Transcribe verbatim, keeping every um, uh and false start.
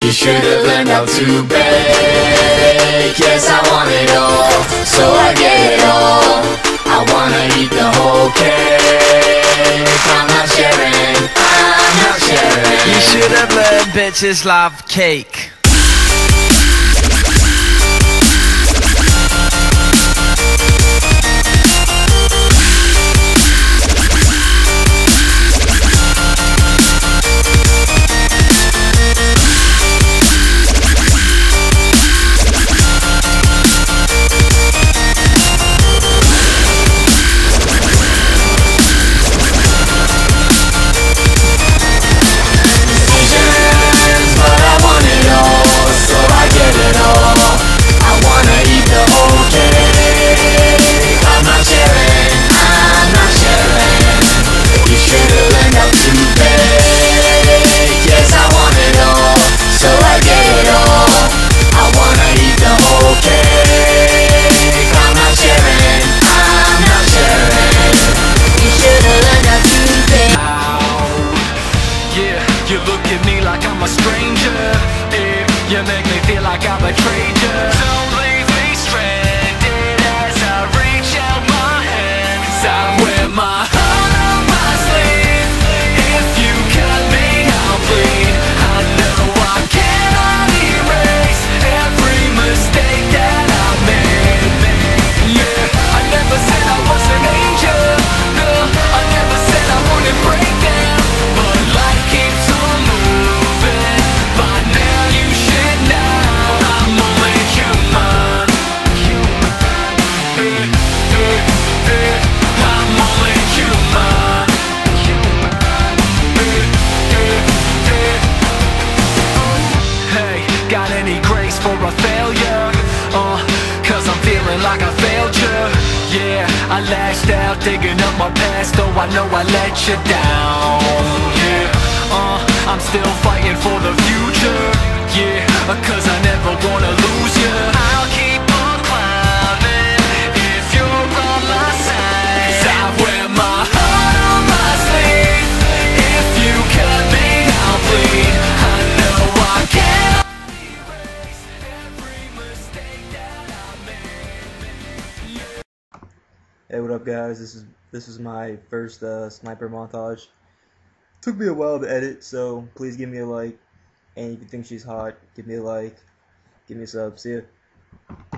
You should have learned how to bake. Yes, I want it all, so I get it all. I wanna eat the whole cake. I'm not sharing, I'm not sharing. You should have learned bitches love cake. You look at me like I'm a stranger. If you make me feel like I betrayed you, don't leave me stranded as I reach out my hand. 'Cause I wear my heart on my sleeve. If you cut me, I'll bleed. I know I cannot erase every mistake that I made. Yeah, I never said I was an angel. No, I never said I wouldn't break down. But life keeps on moving. By now you should know I'm only human. Eh, eh, eh, I'm only human. Eh, eh, eh. Hey, got any grace for a failure? Uh, cause I'm feeling like I failed you. Yeah, I lashed out digging up my past, though I know I let you down. Yeah, uh, I'm still fighting for the future. Yeah, cause I never wanna lose you. I'll keep on climbing if you're on my side. 'Cause I wear my heart on my sleeve. If you cut me, I'll bleed. I know I can't erase every mistake that I made. Hey, what up, guys? This is this is my first uh, sniper montage. Took me a while to edit, so please give me a like. And if you think she's hot, give me a like. Give me a sub. See ya.